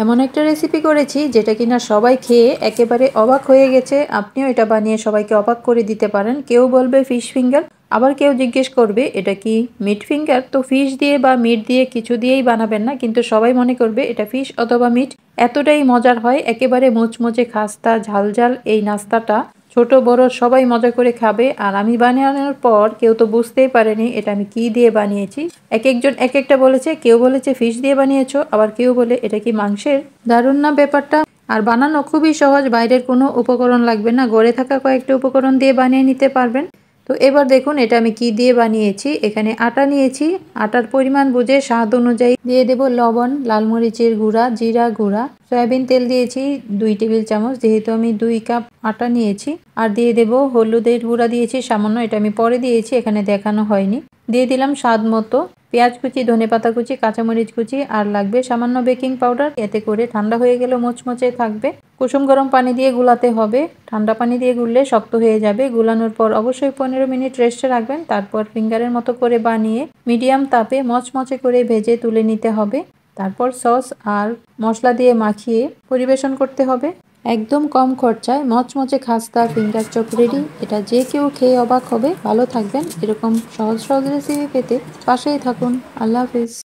এমন একটা রেসিপি করেছি যেটা কিনা সবাই খেয়ে একেবারে অবাক হয়ে গেছে। আপনিও এটা বানিয়ে সবাইকে অবাক করে দিতে পারেন। কেউ বলবে ফিশ ফিঙ্গার, আবার কেউ জিজ্ঞেস করবে এটা কি মিট ফিঙ্গার। তো ফিশ দিয়ে বা মিট দিয়ে কিছু দিয়েই বানাবেন না, কিন্তু সবাই মনে করবে এটা ফিশ অথবা মিট। এতটাই মজার হয়, একেবারে মুচমুচে খাস্তা ঝাল ঝাল এই নাস্তাটা ছোট বড় সবাই মজা করে খাবে। আর আমি বানানোর পর কেউ তো বুঝতেই পারেনি এটা আমি কি দিয়ে বানিয়েছি। এক একজন এক একটা বলেছে, কেউ বলেছে ফিশ দিয়ে বানিয়েছো, আবার কেউ বলে এটা কি মাংসের। দারুণ না ব্যাপারটা? আর বানানো খুবই সহজ, বাইরের কোনো উপকরণ লাগবে না, ঘরে থাকা কয়েকটা উপকরণ দিয়ে বানিয়ে নিতে পারবেন। তো এবার দেখুন এটা আমি কি দিয়ে বানিয়েছি। এখানে আটা নিয়েছি, আটার পরিমাণ বুঝে স্বাদ অনুযায়ী দিয়ে দেব লবণ, লাল মরিচের গুঁড়া, জিরা গুঁড়া, সয়াবিন তেল দিয়েছি 2 টেবিল চামচ, যেহেতু আমি 2 কাপ আটা নিয়েছি। আর দিয়ে দেব হলুদের গুঁড়া দিয়েছি সামান্য, এটা আমি পরে দিয়েছি, এখানে দেখানো হয়নি। দিয়ে দিলাম স্বাদ মতো পেঁয়াজ কুচি, ধনেপাতা কুচি, কাঁচামরিচ কুচি, আর লাগবে সামান্য বেকিং পাউডার। এতে করে ঠান্ডা হয়ে গেলে মুচমুচে থাকবে। কুসুম গরম পানি দিয়ে গুলাতে হবে, ঠান্ডা পানি দিয়ে গুললে শক্ত হয়ে যাবে। গুলানোর পর অবশ্যই 15 মিনিট রেস্টে রাখবেন। তারপর ফিঙ্গারের মতো করে বানিয়ে মিডিয়াম তাপে মচমচে করে ভেজে তুলে নিতে হবে। তারপর সস আর মশলা দিয়ে মাখিয়ে পরিবেশন করতে হবে। একদম কম খরচায় মচমচে খাস্তা ফিঙ্গার চপ রেডি। এটা যে কেউ খেয়ে অবাক হবে। ভালো থাকবেন। এরকম সহজ সহজ রেসিপি পেতে পাশেই থাকুন। আল্লাহ হাফিজ।